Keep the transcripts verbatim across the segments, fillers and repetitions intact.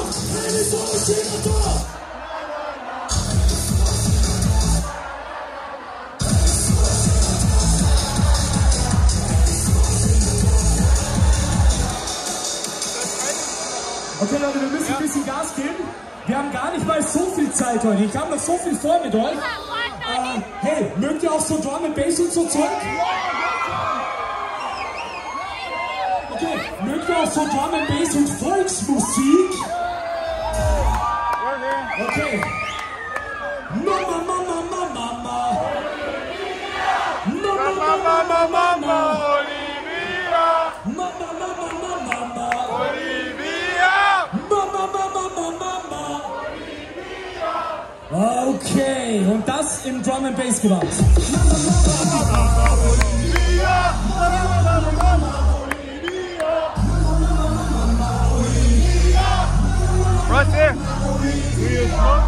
Okay Leute, wir müssen ein bisschen Gas geben. Wir haben gar nicht mal so viel Zeit heute. Ich habe noch so viel vor mit euch. Äh, hey, mögt ihr auch so Drum and Bass und so Zeug? Okay, mögt ihr auch so Drum and Bass und Volksmusik? Okay. Mama, Mama, Mama, Mama. Mama, Mama, Mama, Mama. Olivia! Mama, Mama, Mama, Mama. Olivia! Mama, Mama, Mama, Mama. Okay, und das im Drum and Bass Gewand. Right there. Real smoke.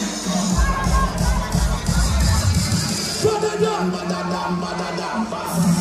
Badadam, badadam, badadam, badadam.